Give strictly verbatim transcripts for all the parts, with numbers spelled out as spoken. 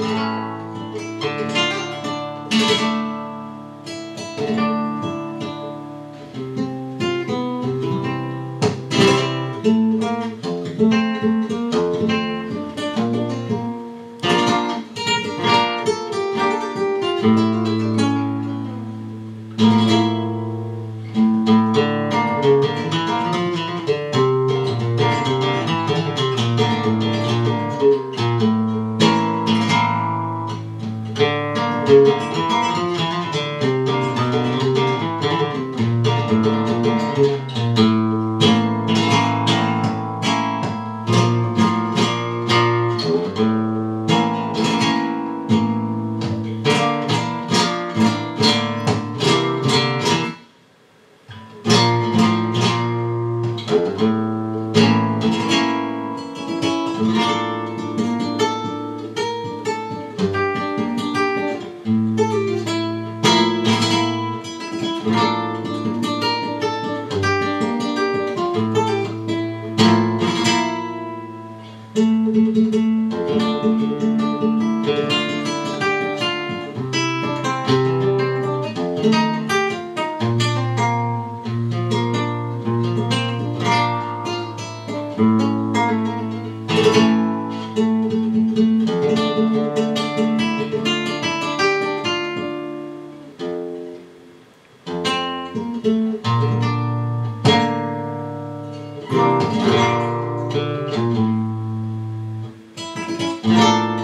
Thank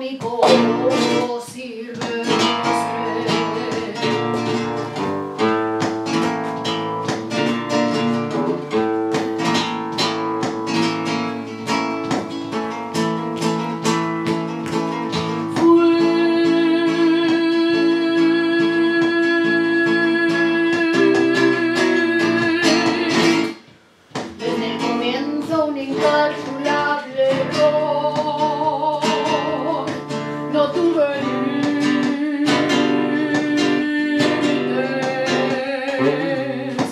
cósmico silvestre. Un incalculable error, no tuve límites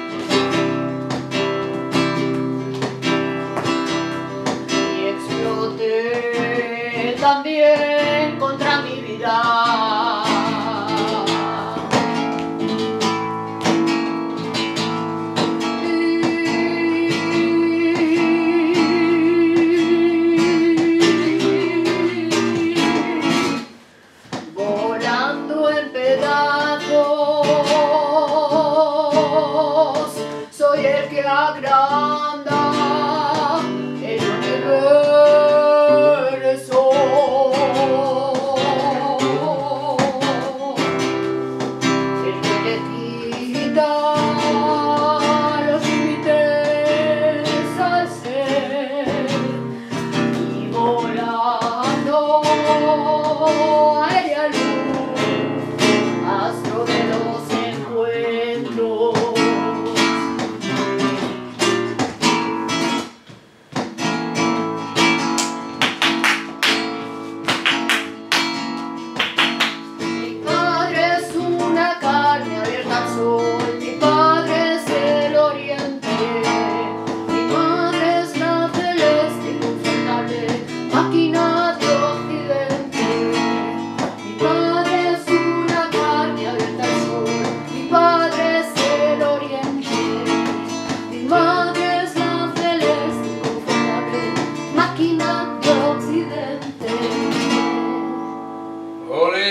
y exploté también contra mi vida. Soy el que agranda el universo. El que le quita los límites al ser y volando aire a luz, astro de los encuentros. Mi padre es el oriente, mi madre es la celeste, inconfundable máquina de occidente. Mi padre es una carne abierta al sol, mi padre es el oriente, mi madre es la celeste, inconfundable máquina de occidente. ¡Ole!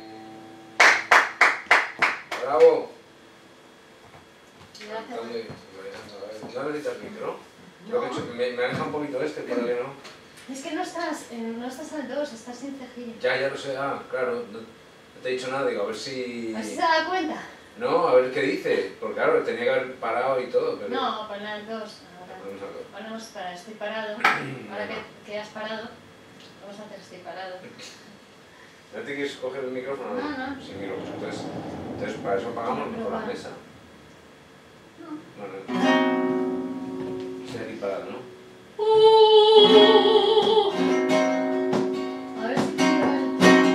¡Bravo! ¿No necesitas micro? No. Lo que he hecho, me, me aleja un poquito este para que no... Es que no estás, eh, no estás al dos, estás sin cejilla. Ya, ya lo sé. Ah, claro. No, no te he dicho nada, digo, a ver si... ¿A ver si se da cuenta? No, a ver qué dice. Porque claro, tenía que haber parado y todo, pero... No, pon al dos. Ahora. Ponemos al dos. Ponemos para estoy parado. Ahora que, que has parado, vamos a hacer estoy parado. ¿No te quieres coger el micrófono? No, no. Sin micrófono. Entonces, entonces para eso apagamos mejor la mesa. No. Bueno, sea aquí parado, ¿no? A ver si tiro el...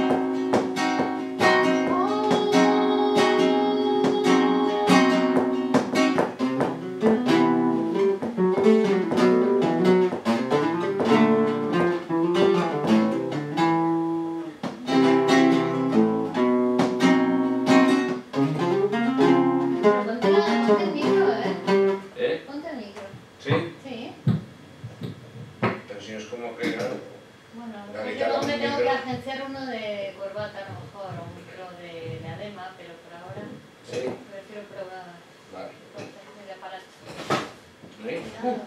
Ponte la- ponte el micro, ¿eh? ¿Eh? Ponte el micro. ¿Sí? Sí. Pero si no es como que... claro, Bueno, La yo guitarra, luego me un tengo micro. que agenciar uno de corbata a lo mejor, o un micro de, de adema, pero por ahora Sí. prefiero probar Vale. el aparato. ¿Sí? Claro.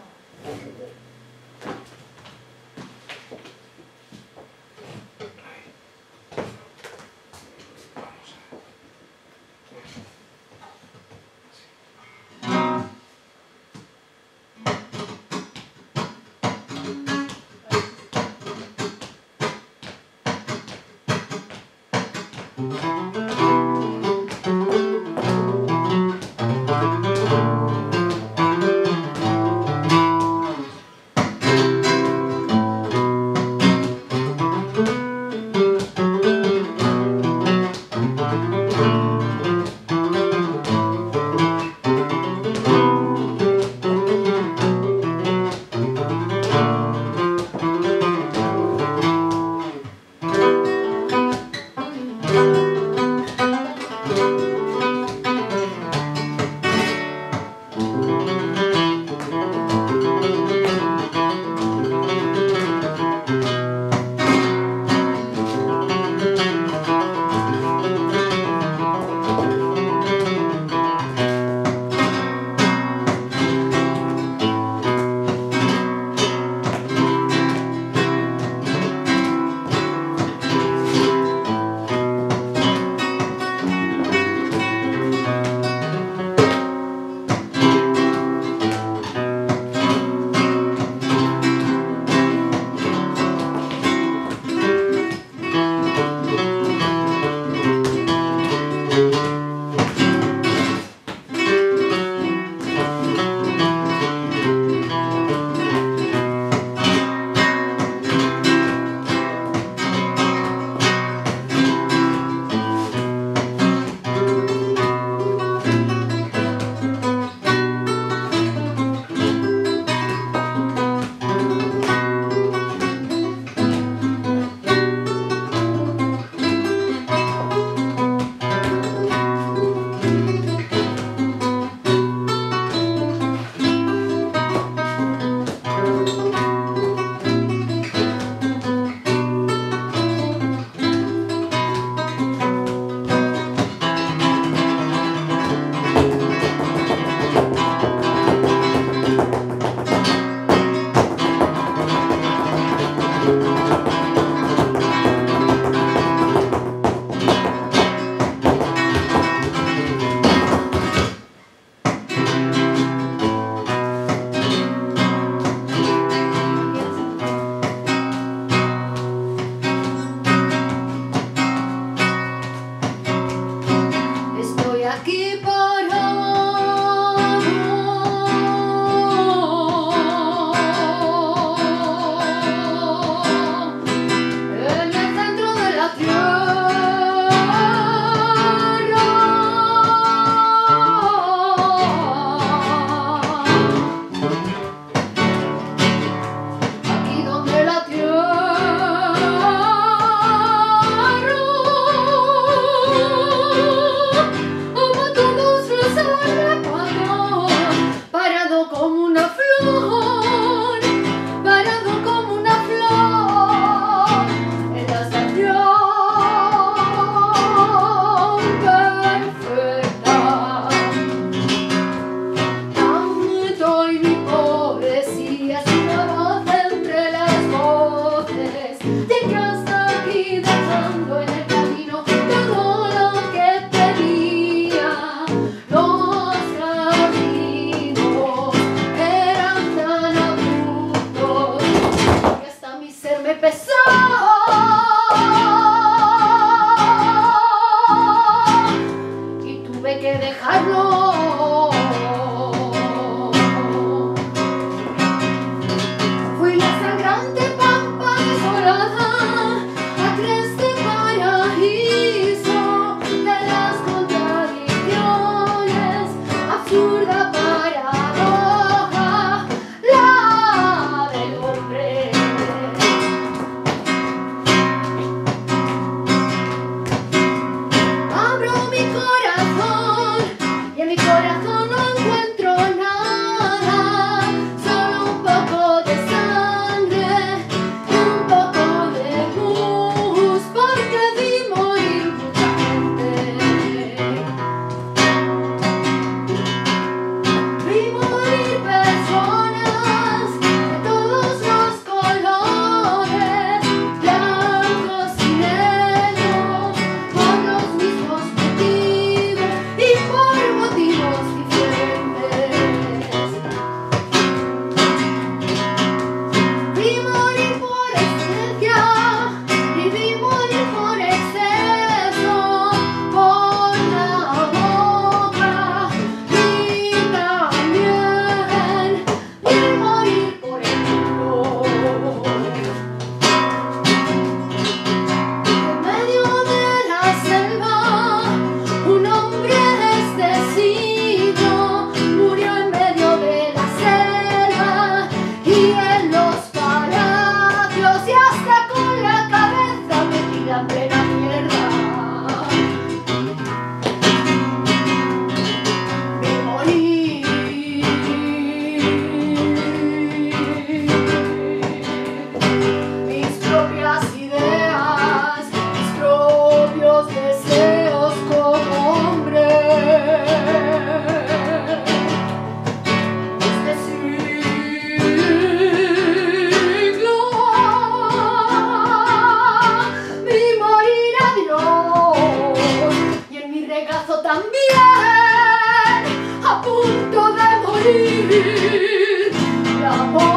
también, a punto de morir. La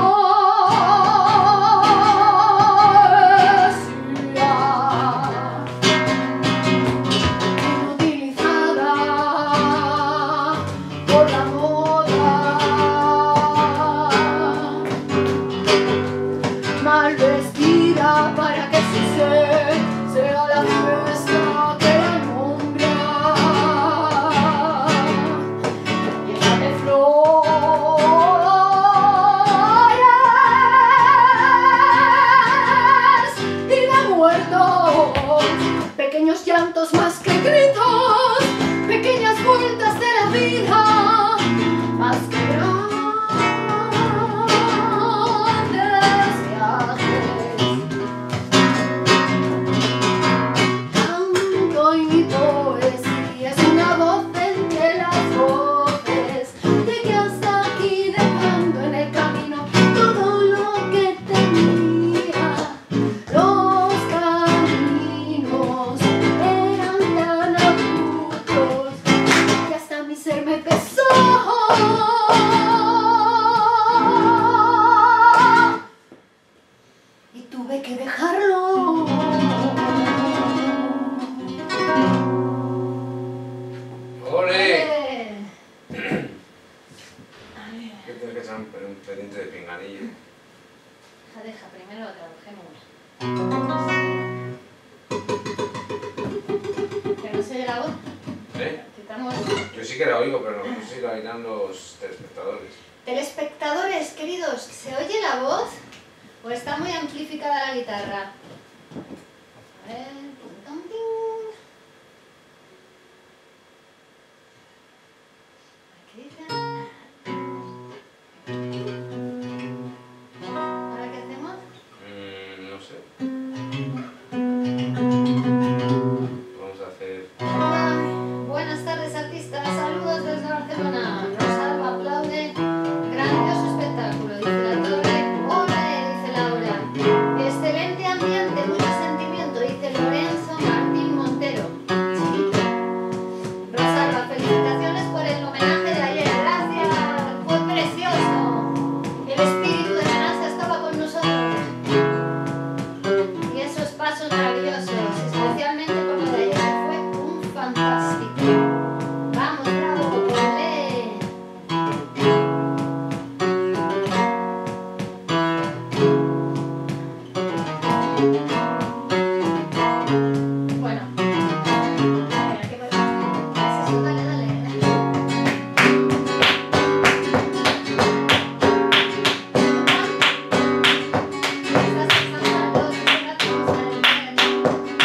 poesía inutilizada por la moda, mal vestida para que su ser sea la fiesta que la nombra, llena de flores y de muertos, pequeños llantos más que gritos, pequeñas vueltas de la vida más que grandes viajes. Canto y mi poesía es una voz entre las voces, llegué hasta aquí dejando en el camino todo lo que tenía. Los caminos eran tan abruptos que hasta mi ser me pesó. Y tuve que dejarlo. ¡Ole! Eh, Que tienes que echar un un pendiente de pinganillo. Deja, deja, primero lo tradujemos. Que no se oye la voz. ¿Eh? Quitamos. Yo sí que la oigo, pero no sé si la oirán los telespectadores. Telespectadores, queridos, ¿se oye la voz? ¿O está muy amplificada la guitarra? A ver, pum, pum, pum. ¿Qué dice? ¿Ahora qué hacemos? Mm, no sé. Vamos a hacer... Ay, buenas tardes, artistas. Saludos desde Barcelona. Rosalba aplaude. Grandioso espectáculo, dice la torre. Ole, dice Laura. Excelente ambiente, mucho sentimiento, dice Lorenzo Martín Montero. Chiquito. Rosalba, felicitaciones por el homenaje de ayer. Gracias, fue precioso. El espíritu de Menasa estaba con nosotros. Y esos pasos maravillosos, especialmente por lo de ayer, que fue un fantástico. Vamos, bravo, olé. Bueno, mira, qué bueno. ¿Es eso? Dale, dale. Estás pensando, vamos a ver.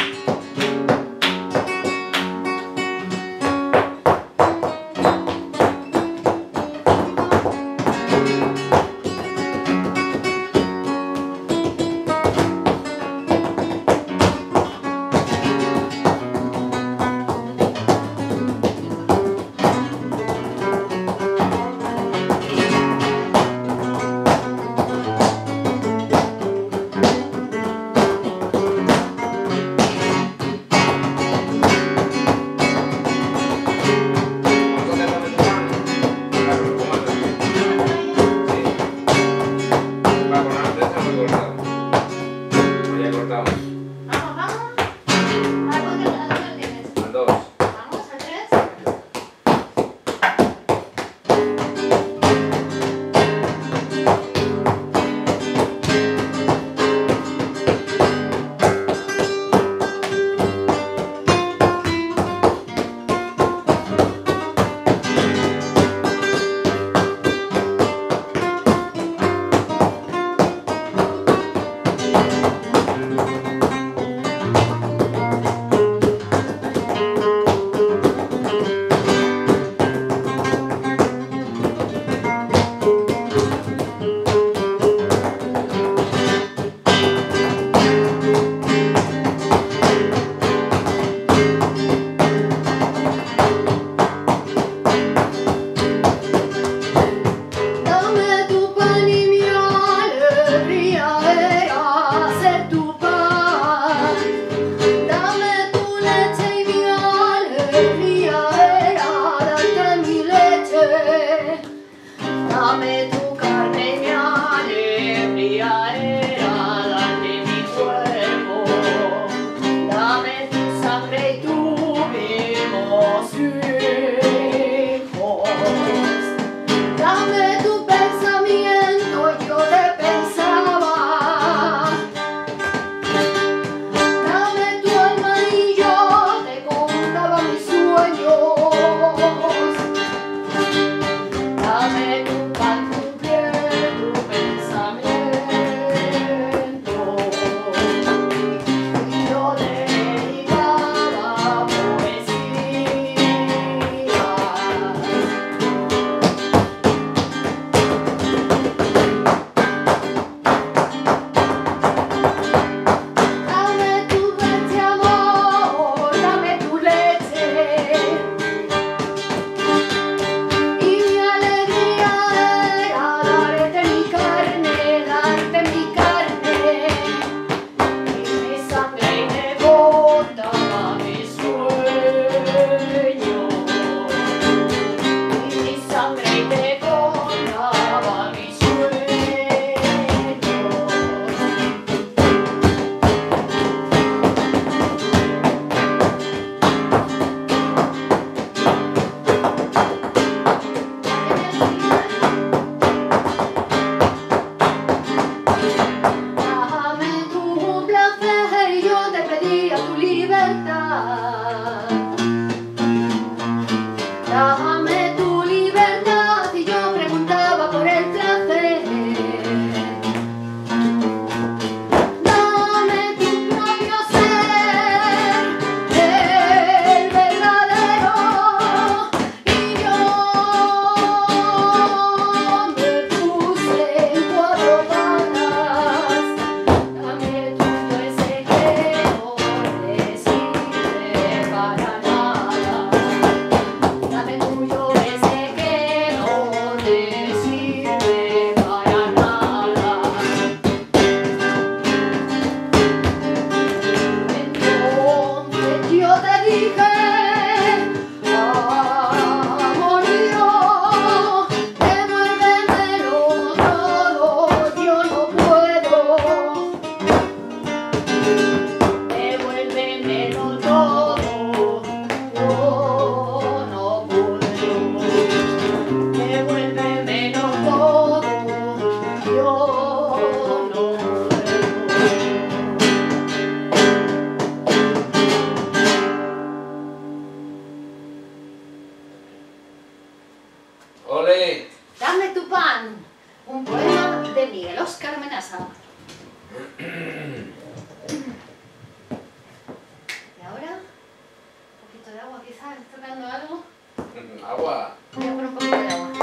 Agua. Voy a poner un poquito de agua.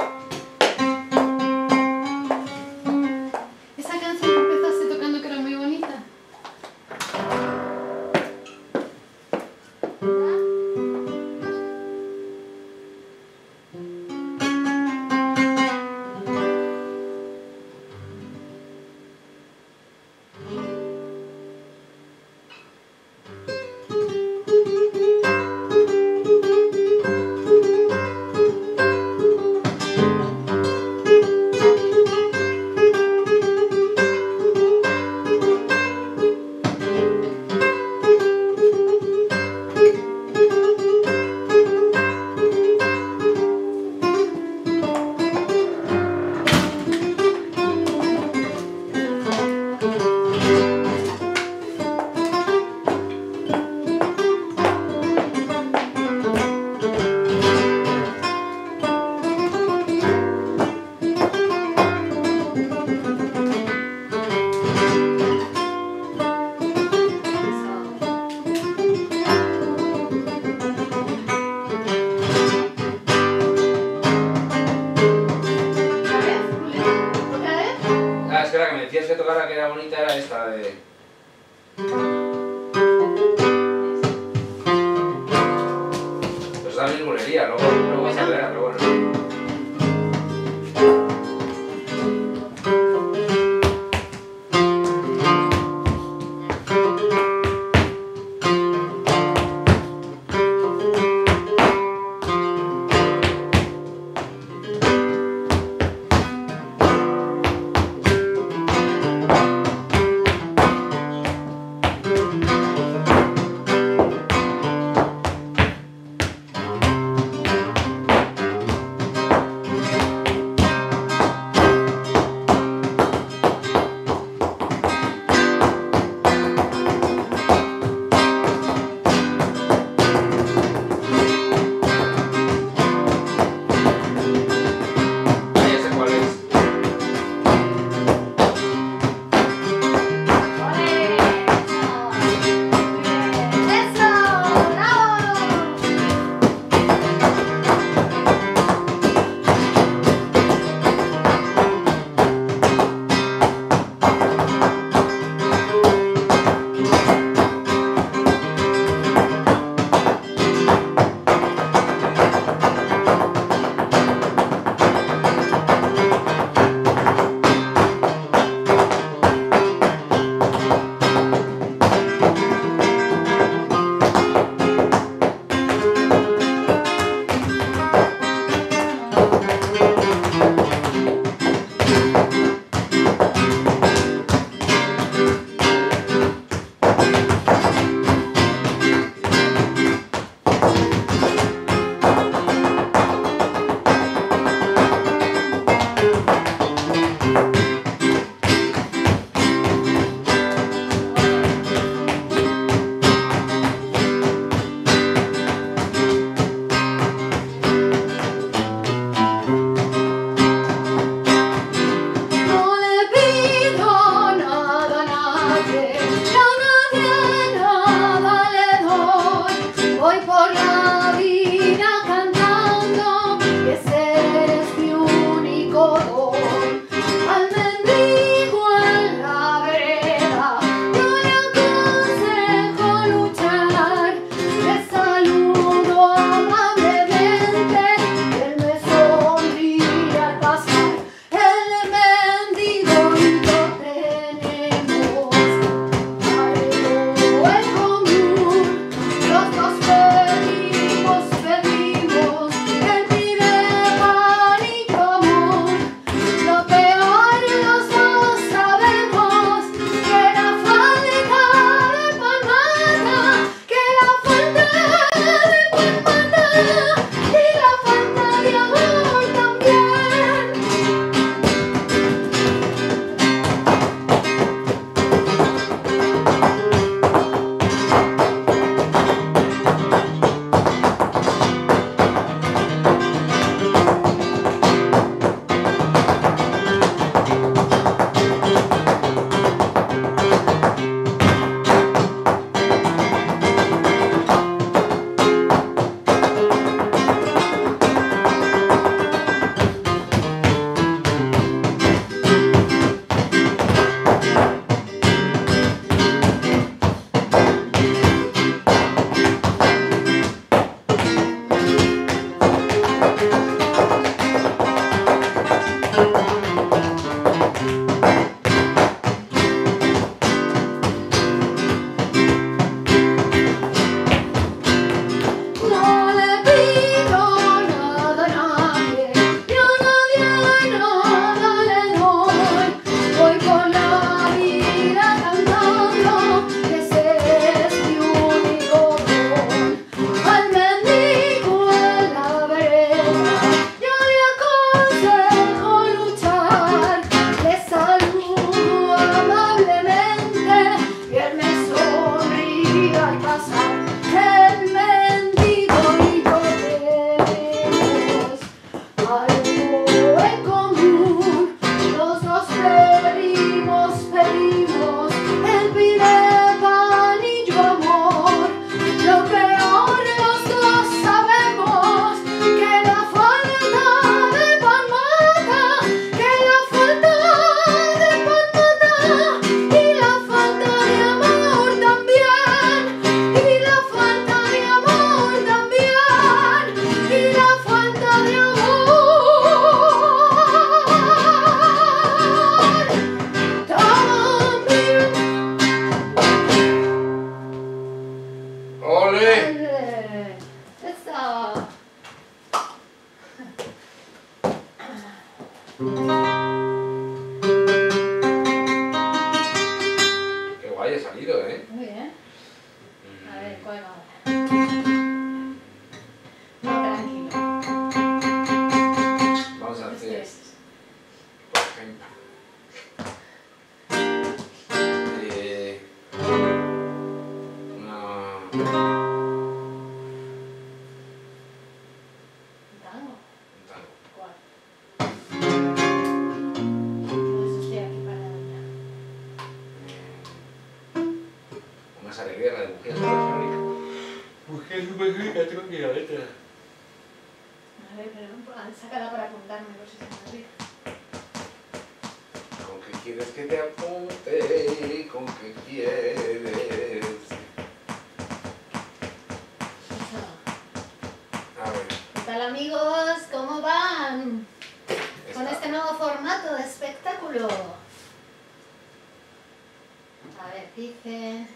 Esa canción que empezaste tocando que era muy bonita. ¡Ole! ¡Ole! ¡Esa! Qué guay ha salido, ¿eh? Muy bien. Mm. A ver, ¿cuál va? No, tranquilo. Vamos a No hacer, estreses. por ejemplo, eh, una... ¿Un tango? un tango. ¿Cuál? Pues estoy aquí parada ya. Eh, Una alegría, la de bujías de la fábrica. Bujías de fábrica, tengo que ir a letra. A ver, pero ah, sácala para apuntarme por si se me olvida. ¿Con qué quieres que te apunte? ¿Con qué quieres? Eso. A ver, ¿Qué tal, amigos? ¿Cómo van? Con esta. este nuevo formato de espectáculo. A ver, dice...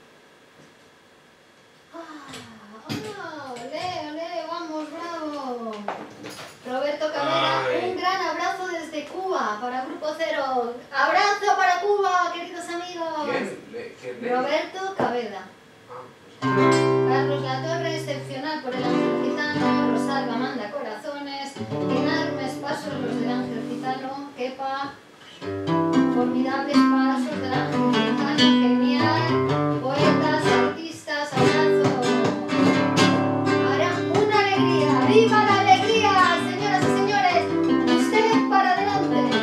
¡Ah! ¡Ah! ¡Ole, ole! ¡Vamos, bravo! Roberto Cabrera, Ay. un gran abrazo desde Cuba para Grupo Cero. ¡Abrazo para Cuba, queridos amigos! ¿Quién? Le- ¿Quién le- Roberto Cabeda. Ah, pues, Carlos Latorre, excepcional por el ángel gitano. Rosalba manda corazones. Enormes pasos los del ángel gitano. Kepa, formidables pasos del ángel gitano. Genial. Poetas, artistas, abrazo. Ahora una alegría. ¡Viva la alegría, señoras y señores! Usted para adelante.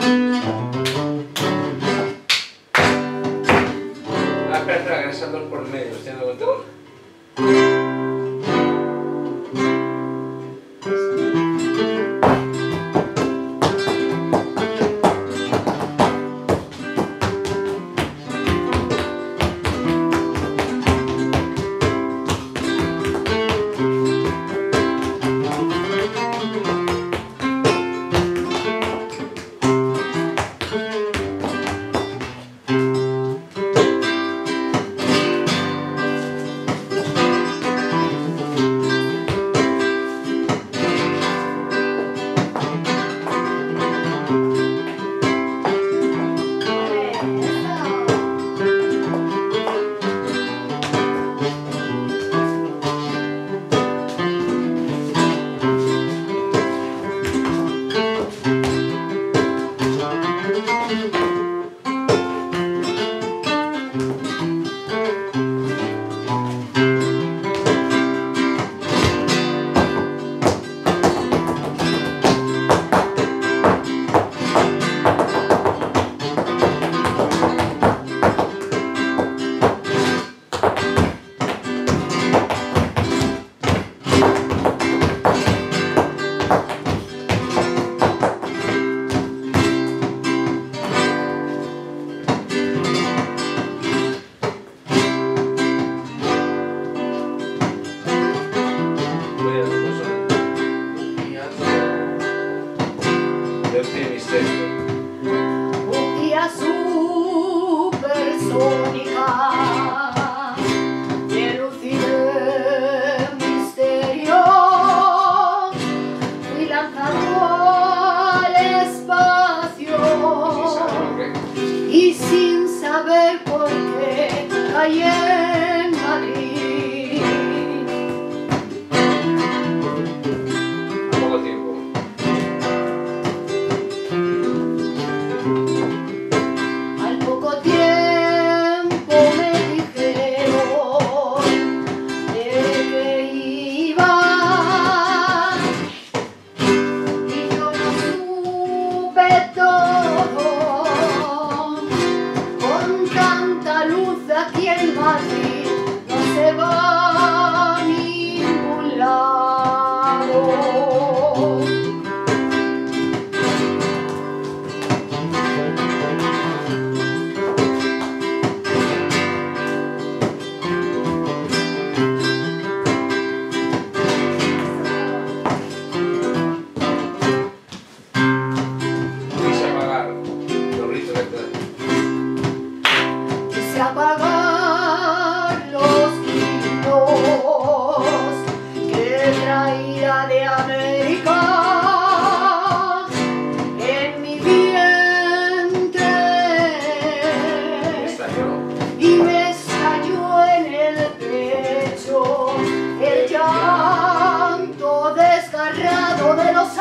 Ah, espera, espera, que están dos por medio, estoy dando cuenta.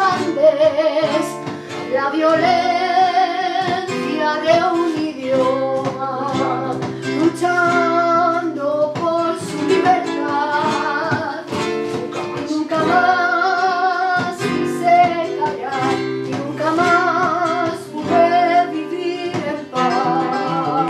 Andes, la violencia de un idioma, luchando por su libertad. Nunca más quise callar y nunca más pude vivir en paz.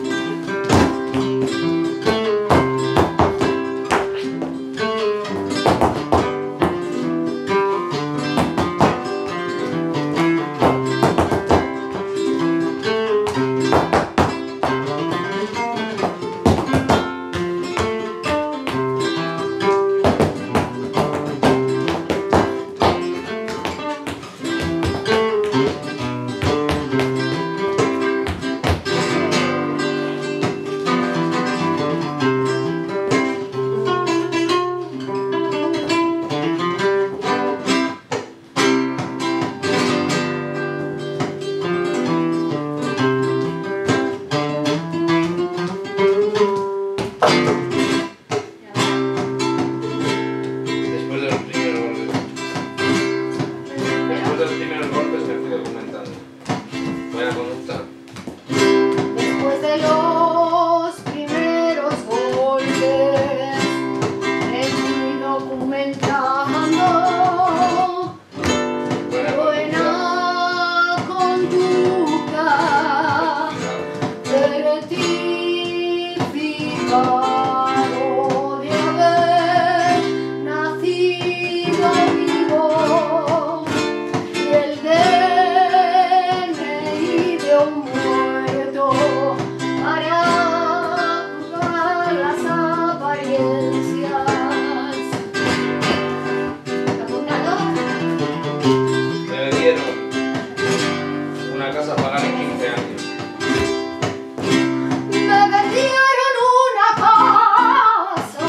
Después de los primeros golpes me fui documentando buena conducta de rectificado de haber nacido vivo y el de una casa a pagar en quince años. Me vendieron una casa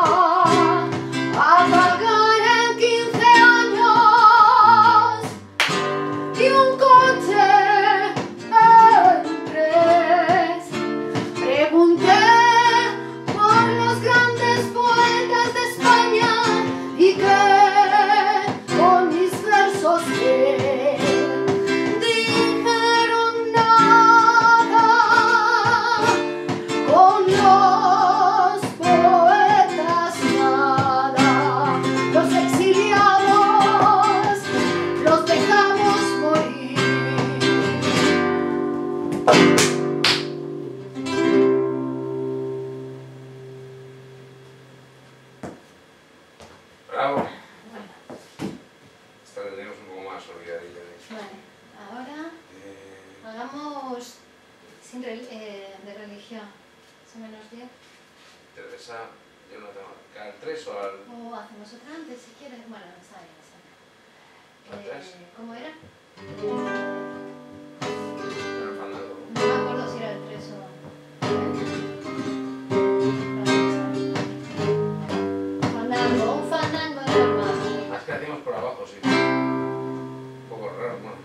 a pagar en quince años y un coche en tres. Pregunté por los grandes poetas de España y que con mis versos que Bravo. Bueno. Esta la tenemos un poco más olvidadilla. Vale, ahora eh... hagamos sin re eh, de religión. ¿Son menos diez? Teresa, yo no tengo. ¿Al tres o al...? O hacemos otra antes si quieres. Bueno, está bien, está bien. ¿Al tres? Eh, ¿Cómo era? El fandango. No me acuerdo si era el tres o... Fandango, un fandango normal. Más que hacemos por abajo, sí. Un poco raro, bueno.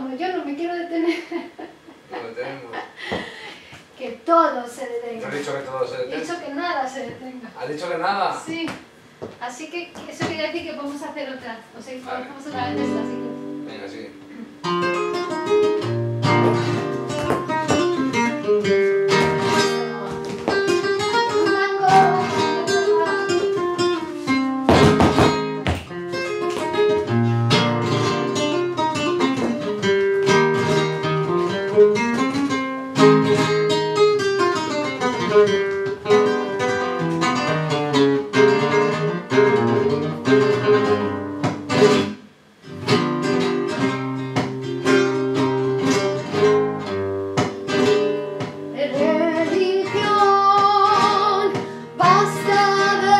como yo no me quiero detener. Nos detenemos. Que todo se detenga. ¿No has dicho que todo se He detenga? dicho que nada se detenga. ¿Has dicho que nada? Sí. Así que eso quiere decir que podemos hacer otra. O sea, Vale. vamos otra vez esta, así que... Venga, sigue. Religión, basta de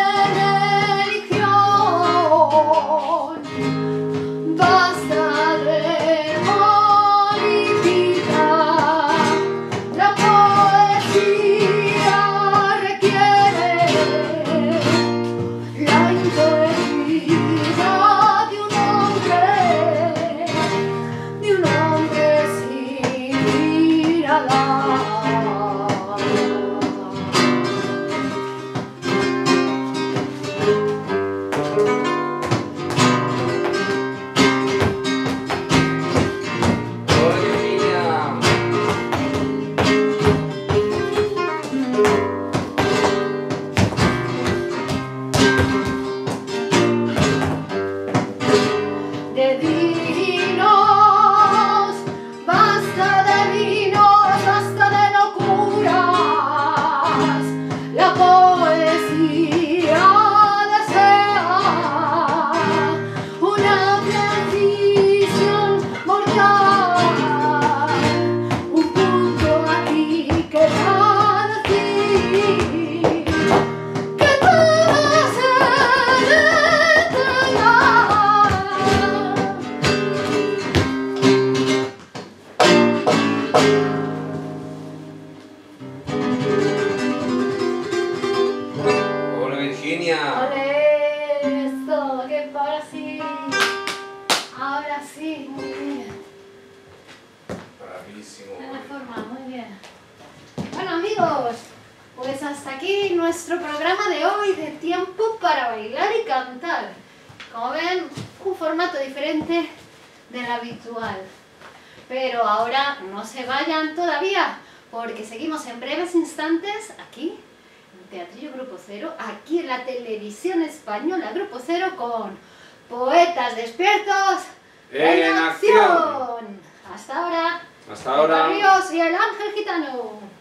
religión, basta de modificar. La poesía requiere la integridad de un hombre, de un hombre sin mirada. ¡Hola, Virginia! De vinos, basta de vinos, basta de locuras. La poesía desea una precisión mortal, un punto aquí que da decir que todo se detenga. ¡Hola, Virginia! Ole, esto, que ahora sí, ahora sí, muy bien, Bravísimo. de la forma, muy bien. Bueno amigos, pues hasta aquí nuestro programa de hoy de Tiempo para Bailar y Cantar. Como ven, un formato diferente del habitual. Pero ahora no se vayan todavía, porque seguimos en breves instantes aquí, en Teatrillo Grupo Cero, aquí en la televisión española Grupo Cero, con Poetas Despiertos ¡En acción! Hasta ahora. Hasta ahora. Ríos y el Ángel Gitano.